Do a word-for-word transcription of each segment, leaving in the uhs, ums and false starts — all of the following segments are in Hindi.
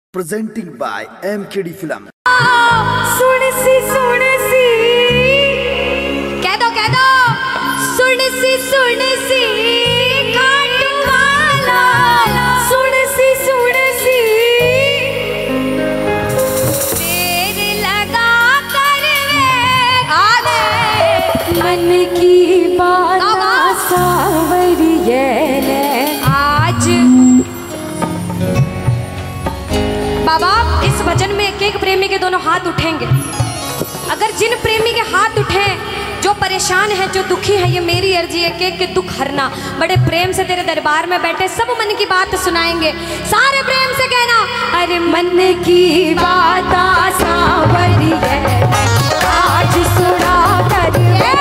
presenting by M K D Film। सुन सी सुन सी कह दो कह दो सुन सी सुन सी काटू वाला सुन सी सुन सी तेरे लगा कर वे मन की बात सावरिये आज बाबा इस भजन में एक एक प्रेमी के दोनों हाथ उठेंगे। अगर जिन प्रेमी के हाथ उठे जो परेशान है जो दुखी है, ये मेरी अर्जी है एक के दुख हरना। बड़े प्रेम से तेरे दरबार में बैठे सब मन की बात सुनाएंगे। सारे प्रेम से कहना अरे मन की बात सावरी है आज सुना कर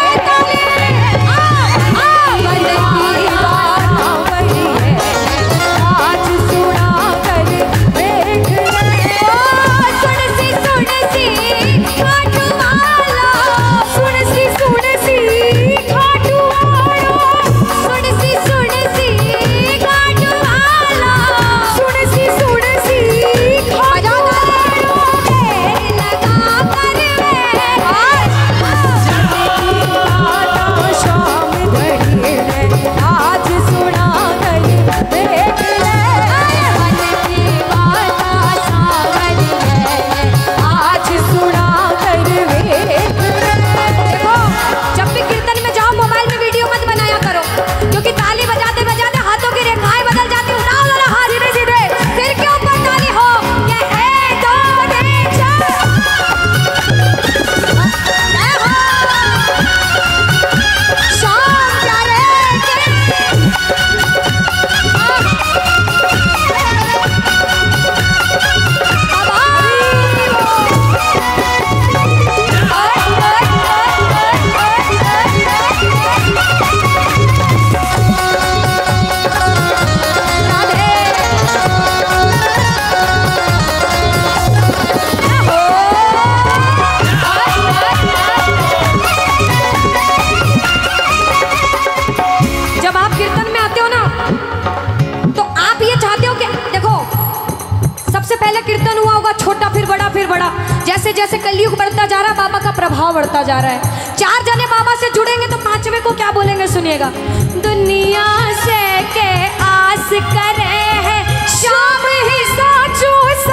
जैसे जैसे कलयुग बढ़ता जा रहा है बाबा का प्रभाव बढ़ता जा रहा है। चार जने बाबा से जुड़ेंगे तो पांचवे को क्या बोलेंगे सुनिएगा। दुनिया से के आस करे है शाम ही साचो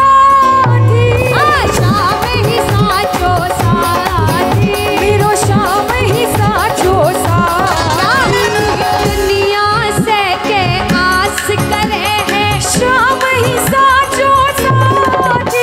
साथी शाम ही साचो साथी मेरो शाम ही साचो साथी दुनिया से के आस करे है शाम ही साचो साथी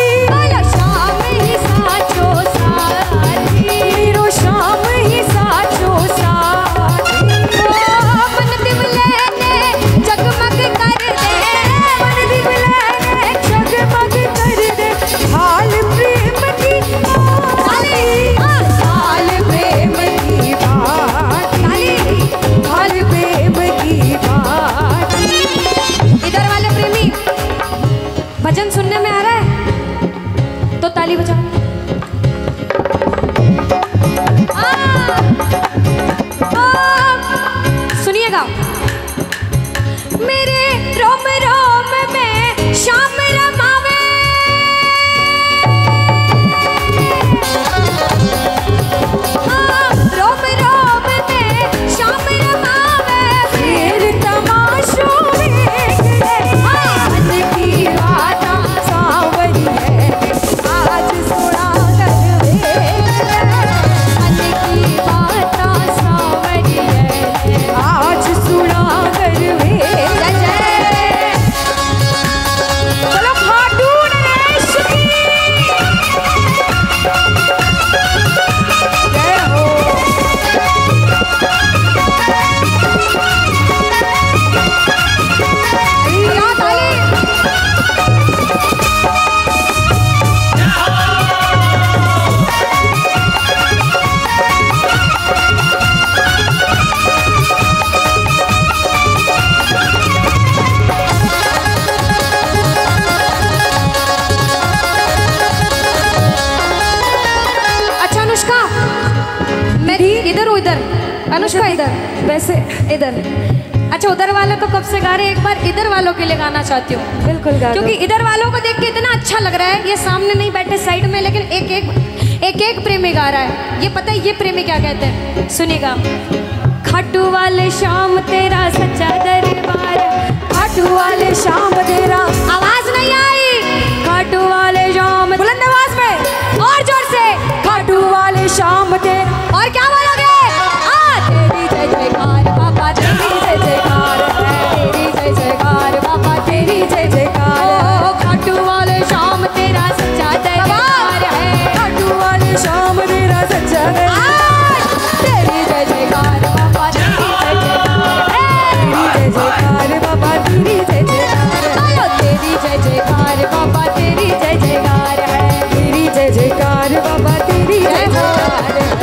भजन सुनने में आ रहा है तो ताली बजाओ। सुनिएगा मेरे रोम रोम में शाम रमावे रोम रोम में शाम रमावे फिर तमाशो अनुष्का इधर, वैसे इधर। अच्छा उधर वाले तो कब से गा रहे हैं, एक बार इधर वालों के लिए गाना चाहती हूँ। बिल्कुल गा दो। क्योंकि इधर वालों को देख के इतना अच्छा लग रहा है, ये सामने नहीं बैठे साइड में, लेकिन एक एक एक एक प्रेमी गा रहा है। ये पता है ये प्रेमी क्या कहते हैं, सुनिएगा। खाटू वाले शाम तेरा सच्चा दरबार, खाटू वाले शाम तेरा, आवाज नहीं आई, खाटू वाले शाम, बुलंद आवाज में और जोर से, खाटू वाले शाम तेरा। और क्या बोलोगे? आ तेरी जय जयकार बाबा, तेरी जय जयकार है, तेरी जय जयकार बाबा, तेरी जय जयकार। ओ खाटू वाले शाम तेरा सच्चा दरबार है, खाटू वाले शाम तेरा सच्चा दरबार, तेरी जय जयकार बाबा, तेरी जय जयकार है, तेरी जय जयकार बाबा, तेरी जय जयकार है, तेरी जय जयकार बाबा, तेरी जय जयकार है, तेरी जय जयकार बाबा, तेरी जय जयकार है।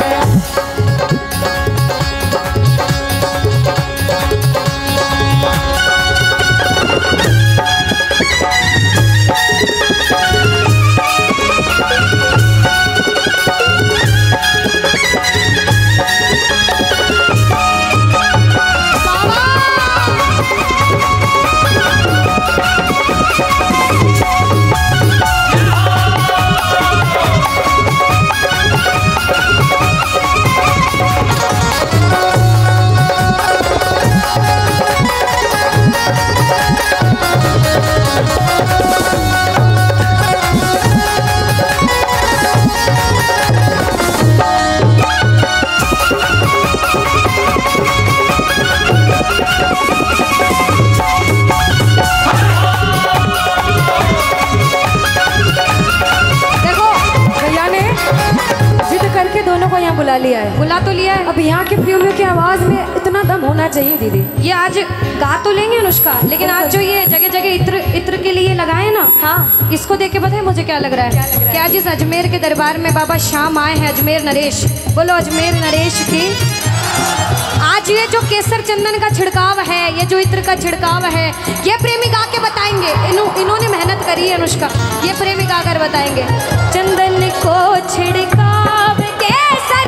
बुला लिया है, बुला तो लिया है। अब यहाँ के प्रेमियों की आवाज में इतना दम होना चाहिए दीदी। ये आज गा तो लेंगे अनुष्का, लेकिन आज जो ये जगह जगह इत्र इत्र के लिए लगाए ना, हाँ, इसको देख के पता है मुझे क्या लग रहा है, क्या जिस अजमेर के दरबार में बाबा शाम आए हैं, अजमेर नरेश, बोलो अजमेर नरेश की। आज ये जो केसर चंदन का छिड़काव है, ये जो इत्र का छिड़काव है, ये प्रेमी गा के बताएंगे। इन्हों, इन्होंने मेहनत करी है अनुष्का, ये प्रेमी गा कर बताएंगे। चंदन को छिड़काव केसर,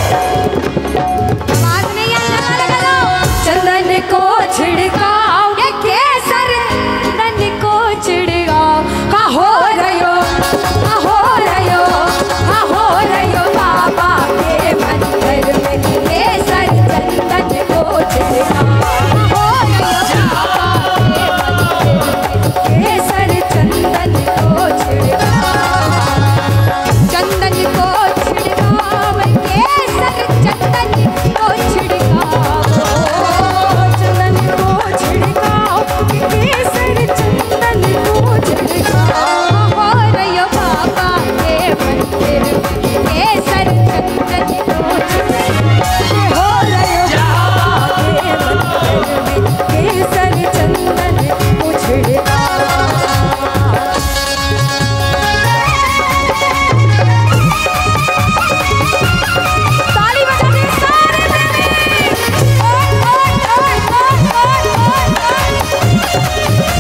आवाज नहीं आई, लगा लगा लो। चंदन को छिड़काव ये केसर, चंदन को छिड़काव, का हो रयो, का हो रयो, का हो रयो बाबा के मंदिर में, केसर चंदन को छिड़काव, हो रयो बाबा के मंदिर में, केसर चंदन को छिड़काव, चंदन को छिड़काव, केसर चंदन को छिड़काव, चंदन को छिड़काव, केसर चंदन को छिड़काव, हो रयो बाबा के मंदिर में, केसर चंदन को छिड़काव, हो रयो बाबा के मंदिर में, केसर चंदन को छिड़काव। ताली बजा दे सारे प्रेमी। ओए ओए ओए ओए ओए ओए।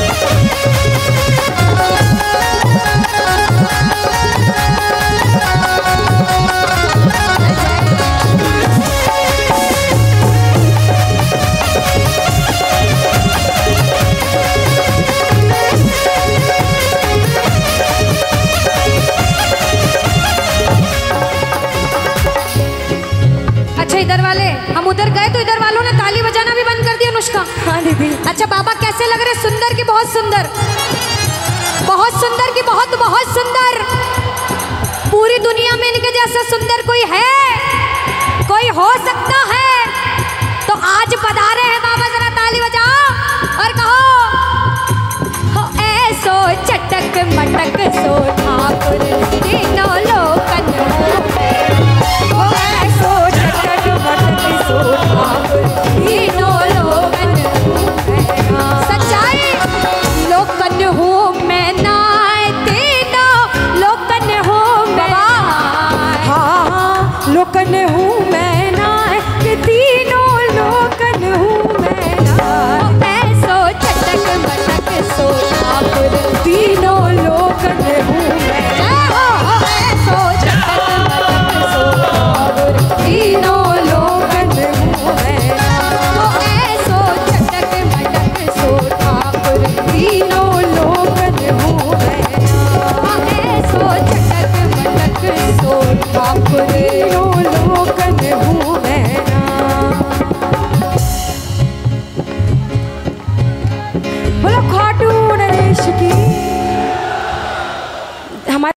अच्छा इधर वाले, हम उधर गए तो इधर वालों ने ताली बजाना भी बंद कर दिया अनुष्का। हाँ दीदी। अच्छा बाबा कैसे लग रहे? सुंदर की बहुत सुंदर, बहुत सुंदर की बहुत बहुत सुंदर। पूरी दुनिया में इनके जैसा सुंदर कोई है, कोई हो सकता है तो आज पधारे हैं बाबा, जरा ताली बजाओ और कहो, हो ऐसो चटक मटक सो ठाकुर तीनों लोकन में, हो ऐसो चटक मटक सो ठाकुर तीनों लोकन में, सच्चाई लोकन हूँ मैं नाते तीनों लोकन घूमे राम। बोलो